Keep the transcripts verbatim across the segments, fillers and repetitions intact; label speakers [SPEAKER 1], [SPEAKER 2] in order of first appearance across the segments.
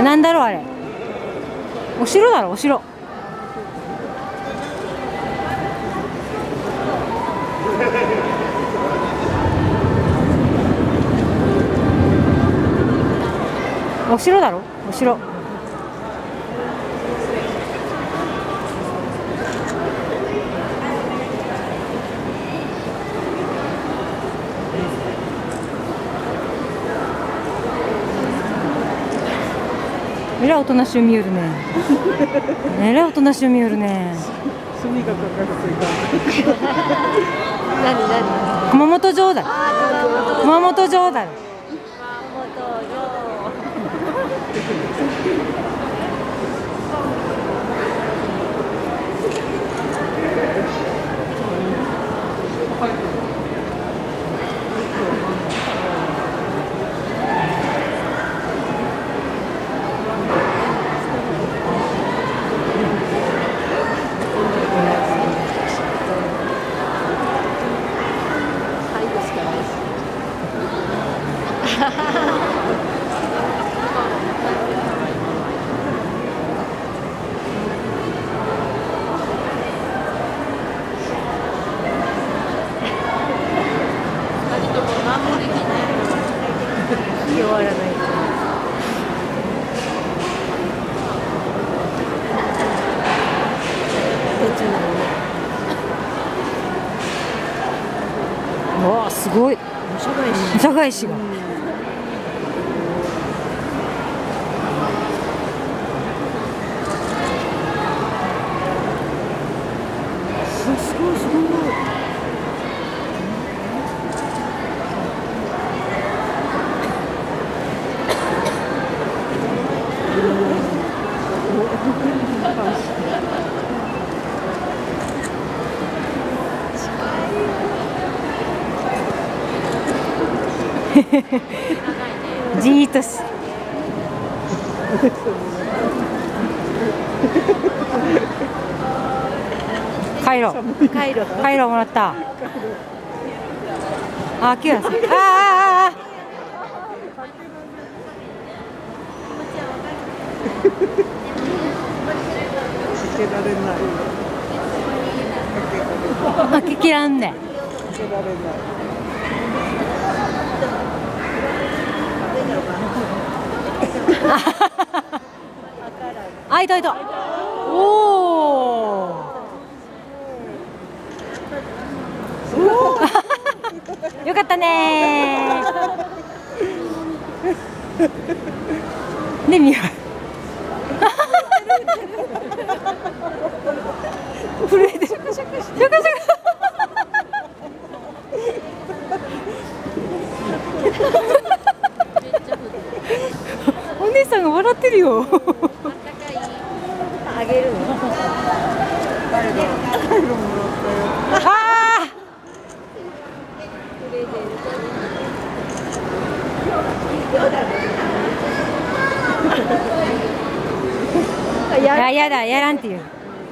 [SPEAKER 1] なんだろうあれ。お城だろ、お城。お城だろ、お城。えらいおとなしゅう見えるね。えらいおとなしゅう見えるね。
[SPEAKER 2] 墨がかかるといかん。
[SPEAKER 3] 何何？
[SPEAKER 1] 熊本城だ。熊本城だ。
[SPEAKER 3] 終わらない。
[SPEAKER 1] わあ、すごい。お茶返しが。
[SPEAKER 2] すごいすごい。
[SPEAKER 1] じーっとし。カイロ。
[SPEAKER 3] カイロ。
[SPEAKER 1] カイロもらった。あ、キュアさん。ああああ。
[SPEAKER 2] 開けられない。
[SPEAKER 1] 開けきらんね。
[SPEAKER 2] 開けられない。
[SPEAKER 1] あ、いたいた。おお。よかったねー。で、見よう。震えてる。シャカシャカ。お姉さんが笑ってるよ。
[SPEAKER 3] あげるの。
[SPEAKER 2] カイロもらったよ。
[SPEAKER 1] ああ。ややだ、やらんっていう。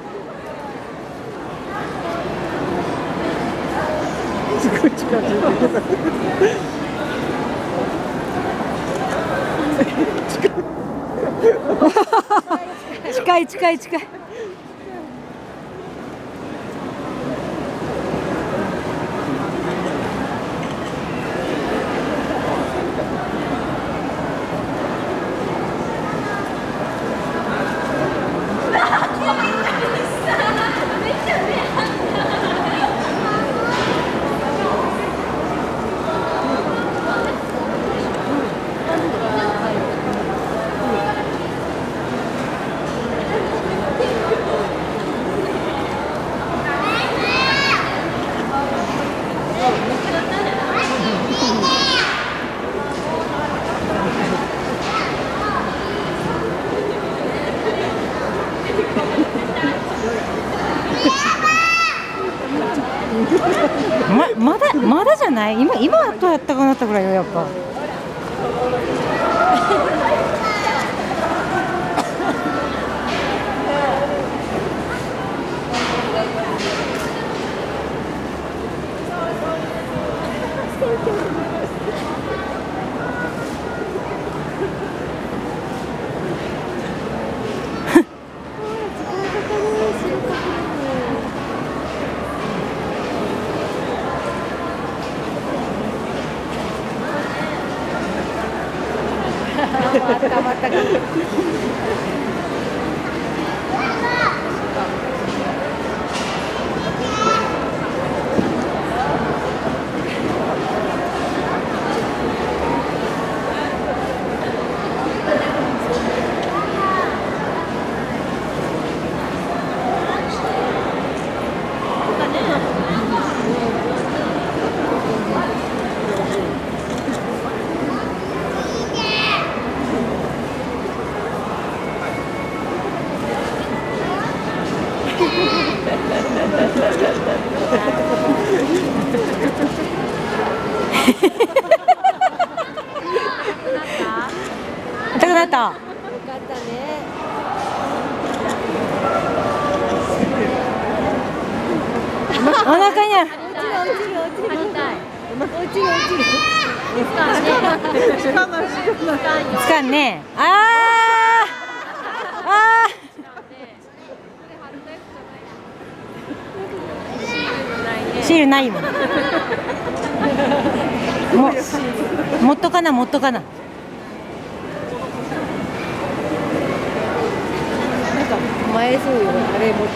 [SPEAKER 2] すごい近づいてくる。
[SPEAKER 1] 近い近い近い。ままだまだじゃない。今今どうやったかなったぐらいよやっぱ。 痛くなった。
[SPEAKER 3] よかったね。
[SPEAKER 1] お腹にある。
[SPEAKER 3] 落ちる落ちる落ちる。落ちる落ちる。つかんね。
[SPEAKER 2] つかないつかない。
[SPEAKER 1] つかんね。ああ。ああ。シールないもん。も、もっとかな、もっとかな。
[SPEAKER 2] なんか前そうよ、あれ持って。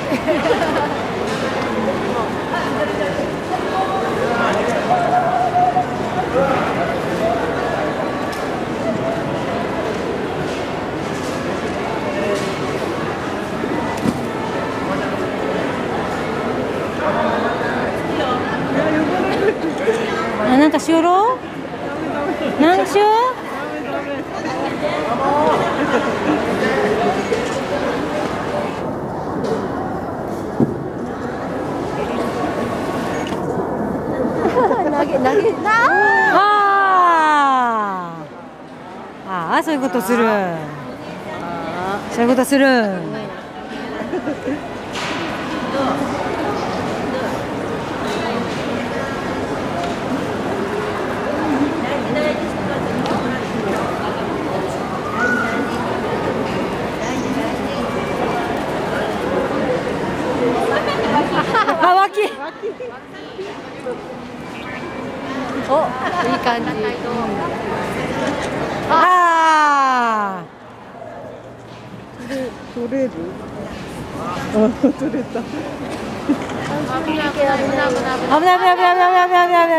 [SPEAKER 1] あ、なんかしよろう。なんかしよう。
[SPEAKER 3] 投げ投げな。
[SPEAKER 1] ああ。ああ、そういうことする。そういうことする。あ、脇。
[SPEAKER 3] お、いい感じ。
[SPEAKER 1] ああ。
[SPEAKER 2] 取れる？あ、取れた。
[SPEAKER 3] 危ない危ない危ない危ない。
[SPEAKER 1] 危ない危ない危ない危ない危ない危ない。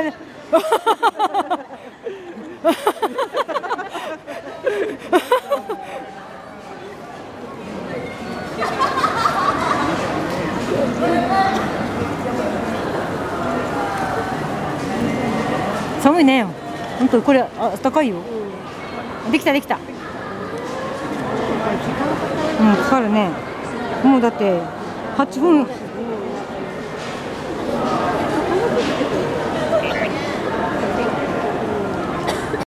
[SPEAKER 1] 寒いね。本当これあったかいよ。できたできた。うん、かかるね。もうだってはっぷん。